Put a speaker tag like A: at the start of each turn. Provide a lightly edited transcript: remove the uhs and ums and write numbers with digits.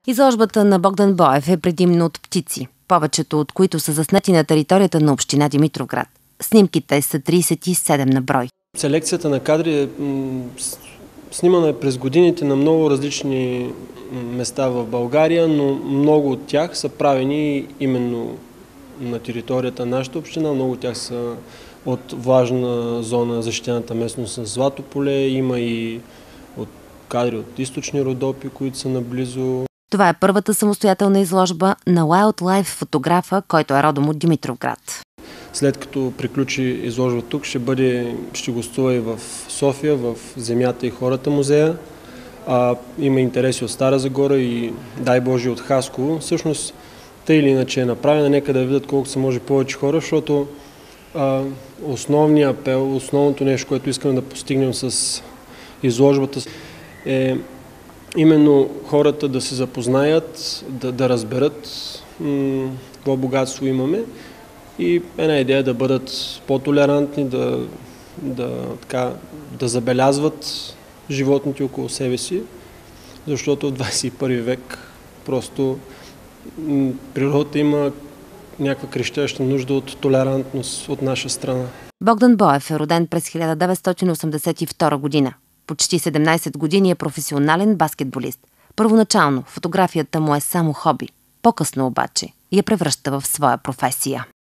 A: Изложбата на Богдан Боев е предимно от птици, повечето от които са заснети на територията на община Димитровград. Снимките са 37 на брой.
B: Селекцията на кадри е снимана през годините на много различни места в България, но много от тях са правени именно на територията на нашата община. Много от тях са от влажна зона, защитената местност на Злато поле. Има и от кадри от източни Родопи, които са наблизо.
A: Това е първата самостоятелна изложба на Wildlife фотографа, който е родом от Димитровград.
B: След като приключи изложба тук, ще гостува и в София, в Земята и хората музея. Има интереси от Стара Загора и, дай Боже, от Хасково. Всъщност, тъй или иначе е направена, нека да видят колко се може повече хора, защото основният апел, основното нещо, което искаме да постигнем с изложбата е именно хората да се запознаят, да разберат какво богатство имаме и една идея да бъдат по-толерантни, да забелязват животните около себе си, защото в 21 век просто природата има някаква крещяща нужда от толерантност от наша страна.
A: Богдан Боев е роден през 1982 година. Почти 17 години е професионален баскетболист. Първоначално фотографията му е само хоби. По-късно обаче я превръща в своя професия.